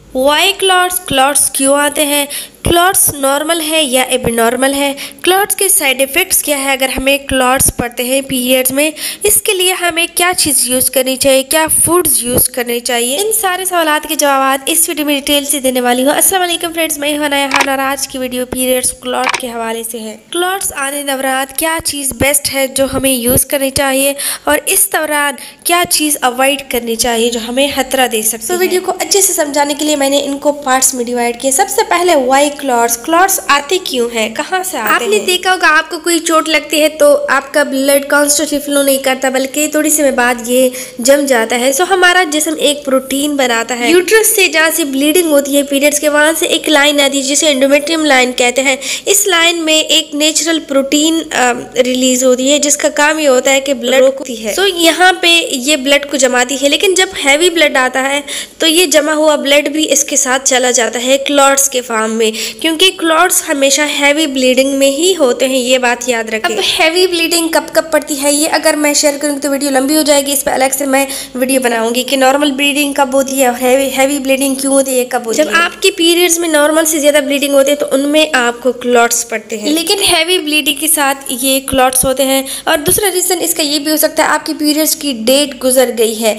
Y clots clots क्यों आते हैं, क्लॉट्स नॉर्मल है या एबनॉर्मल है, क्लॉट्स के साइड इफ़ेक्ट्स क्या है अगर हमें क्लॉट्स पड़ते हैं पीरियड्स में, इसके लिए हमें क्या चीज़ यूज़ करनी चाहिए, क्या फूड्स यूज़ करने चाहिए, इन सारे सवालों के जवाब इस वीडियो में डिटेल से देने वाली हूँ। अस्सलाम वालेकुम फ्रेंड्स, मैं हूं नया खान और आज की वीडियो पीरियड्स क्लॉट के हवाले से है। क्लॉट्स आने दौरान क्या चीज़ बेस्ट है जो हमें यूज़ करनी चाहिए और इस दौरान क्या चीज़ अवॉइड करनी चाहिए जो हमें खतरा दे सकती है। वीडियो को अच्छे से समझाने के लिए मैंने इनको पार्ट्स में डिवाइड किया। सबसे पहले वाई क्लॉट्स आते क्यों हैं, कहाँ से आते हैं? आपने देखा होगा आपको कोई चोट लगती है तो आपका ब्लड कॉन्स्टेंटली फ्लो नहीं करता बल्कि थोड़ी समय बाद ये जम जाता है। सो हमारा जिस्म एक प्रोटीन बनाता है, यूट्रस से जहाँ से ब्लीडिंग होती है पीरियड्स के, वहां से एक लाइन आती है जिसे एंडोमेट्रियम लाइन कहते हैं। इस लाइन में एक नेचुरल प्रोटीन रिलीज होती है जिसका काम ये होता है कि ब्लड रोकती है। सो यहाँ पे ये ब्लड को जमाती है, लेकिन जब हैवी ब्लड आता है तो ये जमा हुआ ब्लड भी इसके साथ चला जाता है क्लॉट्स के फॉर्म में, क्योंकि क्लॉट्स हमेशा हैवी ब्लीडिंग में ही होते हैं, ये बात याद रखें। अब हैवी ब्लीडिंग कब कब पड़ती है ये अगर मैं शेयर करूँगी तो वीडियो लंबी हो जाएगी, इस पर अलग से मैं वीडियो बनाऊंगी कि नॉर्मल ब्लीडिंग कब होती है और हैवी ब्लीडिंग क्यों होती है, कब होती है। जब आपकी पीरियड्स में नॉर्मल से ज्यादा ब्लीडिंग होती है तो उनमें आपको क्लॉट्स पड़ते हैं, लेकिन हैवी ब्लीडिंग के साथ ये क्लॉट्स होते हैं। और दूसरा रीजन इसका ये भी हो सकता है आपकी पीरियड्स की डेट गुजर गई है,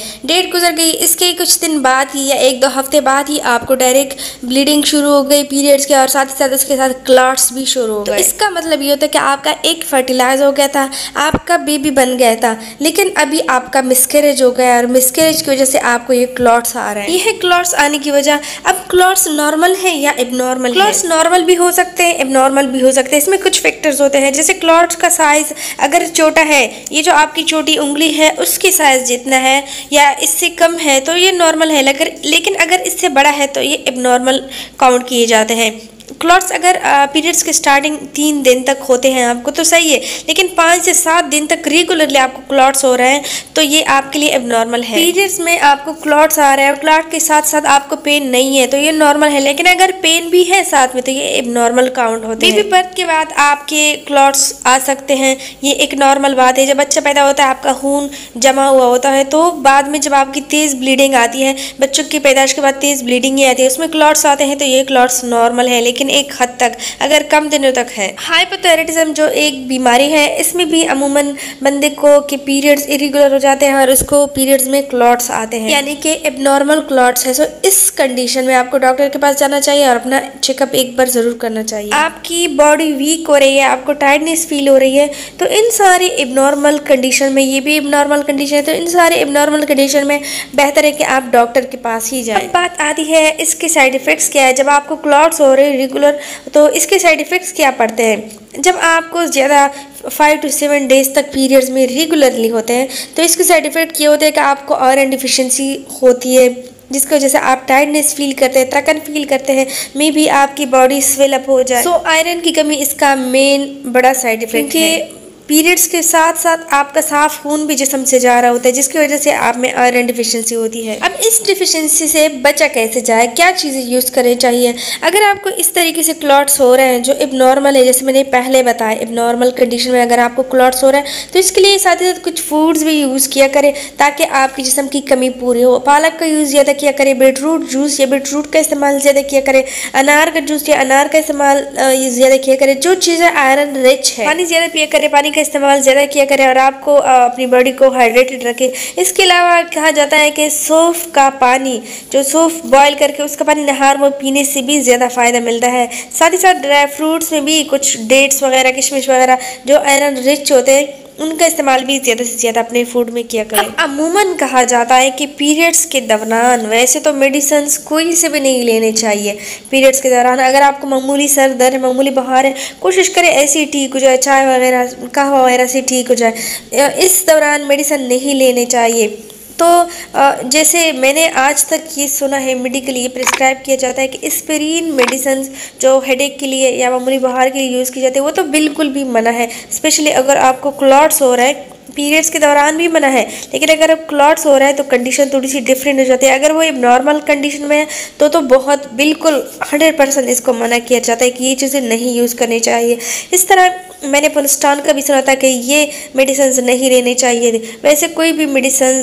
इसके कुछ दिन बाद ही या एक दो हफ्ते बाद ही आपको डायरेक्ट ब्लीडिंग शुरू हो गई पीरियड्स के, और साथ ही साथ उसके साथ क्लॉट्स भी शुरू हो गए। तो इसका मतलब ये होता है कि आपका एक फर्टिलाइज हो गया था, आपका बेबी बन गया था, लेकिन अभी आपका मिसकैरेज हो गया और मिसकैरेज की वजह से आपको ये क्लॉट्स आ रहे हैं। ये है क्लॉट्स आने की वजह। अब क्लॉट्स नॉर्मल है या एबनॉर्मल? क्लॉट्स नॉर्मल भी हो सकते हैं, एबनॉर्मल भी हो सकते हैं। इसमें कुछ फैक्टर्स होते हैं, जैसे क्लॉट्स का साइज अगर छोटा है, ये जो आपकी छोटी उंगली है उसकी साइज जितना है या इससे कम है तो ये नॉर्मल है, लेकिन अगर इससे बड़ा है तो ये एबनॉर्मल काउंट किए जाते हैं। क्लॉट्स अगर पीरियड्स के स्टार्टिंग 3 दिन तक होते हैं आपको तो सही है, लेकिन 5 से 7 दिन तक रेगुलरली आपको क्लॉट्स हो रहे हैं तो ये आपके लिए एबनॉर्मल है। पीरियड्स में आपको क्लॉट्स आ रहे हैं और क्लॉट के साथ साथ आपको पेन नहीं है तो ये नॉर्मल है, लेकिन अगर पेन भी है साथ में तो ये एबनॉर्मल काउंट होते हैं। बेबी बर्थ के बाद आपके क्लॉट्स आ सकते हैं, ये एक नॉर्मल बात है। जब बच्चा पैदा होता है आपका खून जमा हुआ होता है तो बाद में जब आपकी तेज ब्लीडिंग आती है, बच्चों की पैदाइश के बाद तेज ब्लीडिंग ही आती है, उसमें क्लॉट्स आते हैं तो ये क्लॉट्स नॉर्मल है, लेकिन एक हद तक अगर कम दिनों तक है। हाइपोथायराइडिज्म जो एक बीमारी है, इसमें भी अमूमन बंदे को के पीरियड्स इरेगुलर हो जाते हैं और उसको पीरियड्स में क्लॉट्स आते हैं, यानी कि एबनॉर्मल क्लॉट्स है। सो इस कंडीशन में आपको डॉक्टर के पास जाना चाहिए और अपना चेकअप एक बार जरूर करना चाहिए। आपकी बॉडी वीक हो रही है, आपको टायर्डनेस फील हो रही है, तो इन सारे एबनॉर्मल कंडीशन में, ये भी एबनॉर्मल कंडीशन है, तो इन सारे एबनॉर्मल कंडीशन में बेहतर है कि आप डॉक्टर के पास ही जाएं। अब बात आती है इसके साइड इफेक्ट्स क्या है। जब आपको क्लॉट्स हो रहे हैं रेगुलर तो इसके साइड इफ़ेक्ट्स क्या पड़ते हैं। जब आपको ज़्यादा 5 to 7 डेज तक पीरियड्स में रेगुलरली होते हैं तो इसके साइड इफ़ेक्ट ये होते हैं कि आपको आयरन डिफिशिएंसी होती है, जिसकी वजह से आप टायर्डनेस फील करते हैं, थकन फील करते हैं, मे भी आपकी बॉडी स्वेल अप हो जाए। सो आयरन की कमी इसका मेन बड़ा साइड इफ़ेक्ट है। पीरियड्स के साथ साथ आपका साफ खून भी जिस्म से जा रहा होता है, जिसकी वजह से आप में आयरन डिफिशिएंसी होती है। अब इस डिफिशिएंसी से बचा कैसे जाए, क्या चीज़ें यूज़ करनी चाहिए अगर आपको इस तरीके से क्लॉट्स हो रहे हैं जो एबनॉर्मल है, जैसे मैंने पहले बताया एबनॉर्मल कंडीशन में अगर आपको क्लॉट्स हो रहा है तो इसके लिए साथ ही साथ कुछ फूड्स भी यूज़ किया करें ताकि आपके जिस्म की कमी पूरी हो। पालक का यूज़ ज़्यादा किया करें, बीटरूट जूस या बीटरूट का इस्तेमाल ज़्यादा किया करें, अनार का जूस या अनार का इस्तेमाल ज़्यादा किया करें। जो चीज़ें आयरन रिच है, पानी ज़्यादा पिया करें, पानी इस्तेमाल ज़्यादा किया करें और आपको अपनी बॉडी को हाइड्रेटेड रखें। इसके अलावा कहा जाता है कि सौंफ का पानी, जो सौंफ बॉयल करके उसका पानी नहार में पीने से भी ज़्यादा फ़ायदा मिलता है। साथ ही साथ ड्राई फ्रूट्स में भी कुछ डेट्स वगैरह, किशमिश वगैरह जो आयरन रिच होते हैं उनका इस्तेमाल भी ज़्यादा से ज़्यादा अपने फूड में किया करें। अमूमन कहा जाता है कि पीरियड्स के दौरान वैसे तो मेडिसिन कोई से भी नहीं लेने चाहिए। पीरियड्स के दौरान अगर आपको मामूली सर दर्द है, मामूली बुखार है, कोशिश करें ऐसे ही ठीक हो जाए, चाय वगैरह कहवा वगैरह से ठीक हो जाए। इस दौरान मेडिसिन नहीं लेने चाहिए। तो जैसे मैंने आज तक ये सुना है मेडिकली ये प्रिस्क्राइब किया जाता है कि एस्पिरिन मेडिसिन जो हेडेक के लिए या मामूली बुखार के लिए यूज़ की जाती है वो तो बिल्कुल भी मना है। स्पेशली अगर आपको क्लॉट्स हो रहा है पीरियड्स के दौरान भी मना है, लेकिन अगर अब क्लॉट्स हो रहा है तो कंडीशन थोड़ी सी डिफरेंट हो जाती है। अगर वो एक नॉर्मल कंडीशन में है तो बहुत बिल्कुल 100% इसको मना किया जाता है कि ये चीज़ें नहीं यूज़ करनी चाहिए। इस तरह मैंने पुलस्टान का भी सुना था कि ये मेडिसिन नहीं लेने चाहिए। वैसे कोई भी मेडिसिन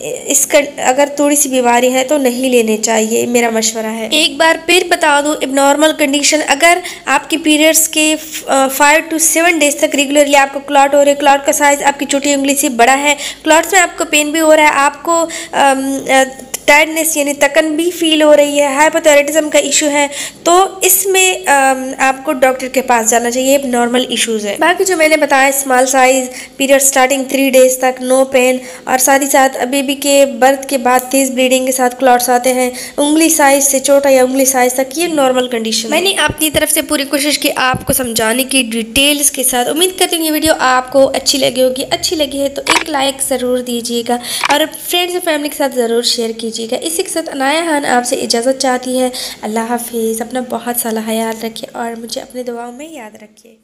इसका अगर थोड़ी सी बीमारी है तो नहीं लेने चाहिए, मेरा मशवरा है। एक बार फिर बता दूं, एबनॉर्मल कंडीशन, अगर आपकी पीरियड्स के 5 to 7 डेज तक रेगुलरली आपको क्लॉट हो रहे, क्लॉट का साइज आपकी छोटी उंगली से बड़ा है, क्लॉट्स में आपको पेन भी हो रहा है, आपको टायर्डनेस यानी थकन भी फील हो रही है, हाइपोथायराइडिज्म का इशू है, तो इसमें आपको डॉक्टर के पास जाना चाहिए। नॉर्मल इश्यूज है। बाकी जो मैंने बताया, small size, period starting 3 days तक, नो पेन, और साथ ही साथ बेबी के बर्थ के बाद तेज ब्लीडिंग के साथ क्लॉट्स आते हैं, उंगली साइज से छोटा या उंगली साइज तक, ये नॉर्मल कंडीशन। मैंने अपनी तरफ से पूरी कोशिश की आपको समझाने की डिटेल्स के साथ। उम्मीद करती हूँ ये वीडियो आपको अच्छी लगी होगी। अच्छी लगी है तो एक लाइक ज़रूर दीजिएगा और फ्रेंड्स और फैमिली के साथ ज़रूर शेयर कीजिएगा। इसी के साथ अनाया खान आपसे इजाज़त चाहती है। अल्लाह हाफिज़। अपना बहुत सारा ख्याल रखिए और मुझे अपनी दुआओं में याद रखिए।